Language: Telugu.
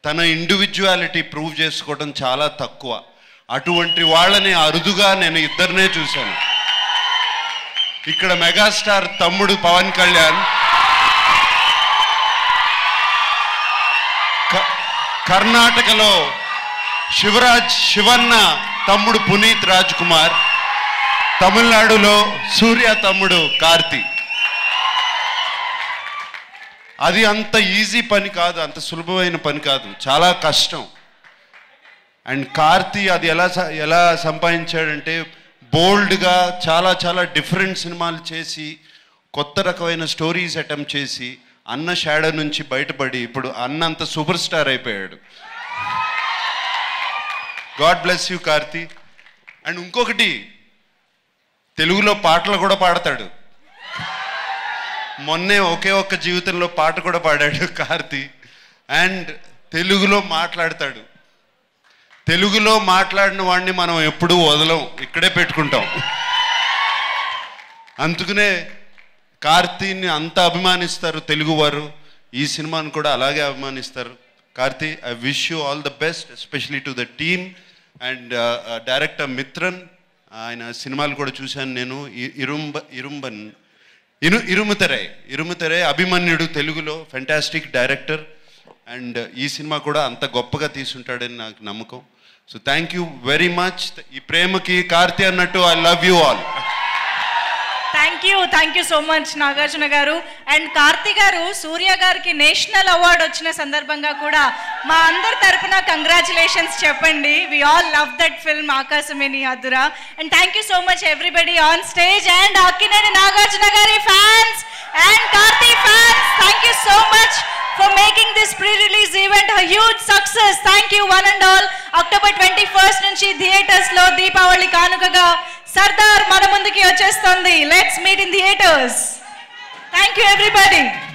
తన ఇండివిజువాలిటీ ప్రూవ్ చేసుకోవడం చాలా తక్కువ. అటువంటి వాళ్ళని అరుదుగా నేను ఇద్దరినే చూశాను. ఇక్కడ మెగాస్టార్ తమ్ముడు పవన్ కళ్యాణ్, కర్ణాటకలో శివన్న తమ్ముడు పునీత్ రాజ్ కుమార్, తమిళనాడులో సూర్య తమ్ముడు కార్తీ. అది అంత ఈజీ పని కాదు, అంత సులభమైన పని కాదు, చాలా కష్టం. అండ్ కార్తీ అది ఎలా సంపాదించాడంటే బోల్డ్గా చాలా డిఫరెంట్ సినిమాలు చేసి కొత్త రకమైన స్టోరీస్ అటెంప్ట్ చేసి అన్న షాడో నుంచి బయటపడి ఇప్పుడు అన్న అంత సూపర్ స్టార్ అయిపోయాడు. God bless you Karthi. And ఇంకొకటి, తెలుగులో పాటలు కూడా పాడతాడు. మొన్నే ఒకే ఒక్క జీవితంలో పాట కూడా పాడాడు కార్తీ. అండ్ తెలుగులో మాట్లాడతాడు. తెలుగులో మాట్లాడిన వాడిని మనం ఎప్పుడూ వదలం, ఇక్కడే పెట్టుకుంటాం. అందుకనే కార్తీని అంత అభిమానిస్తారు తెలుగువారు, ఈ సినిమాను కూడా అలాగే అభిమానిస్తారు. Karthi, I wish you all the best, especially to the team. And director Mithran, ఆయన సినిమాలు కూడా చూశాను నేను. ఇరుముతెరై, అభిమన్యుడు తెలుగులో ఫెంటాస్టిక్ డైరెక్టర్. అండ్ ఈ సినిమా కూడా అంత గొప్పగా తీసుంటాడని నాకు నమ్మకం. So thank you very much. ఈ ప్రేమకి కార్తీ అన్నట్టు I love you all. Thank you so much Nagarjuna garu. And Karthi గారు, సూర్య గారికి నేషనల్ అవార్డు వచ్చిన సందర్భంగా కూడా మా అందరి తరపున కంగ్రాచులేషన్స్ చెప్పండి. We all love that film Aakasame Nee Haddura. And thank you so much everybody on stage and Akkineni Nagarjuna గారి fans and Karthi fans. Thank you so much for making this pre-release event a huge success. Thank you one and all. October 21st నుంచి థియేటర్స్ లో దీపావళి కానుకగా సర్దార్ మన ముందుకి వచ్చేస్తుంది. Let's meet in theaters. Thank you everybody.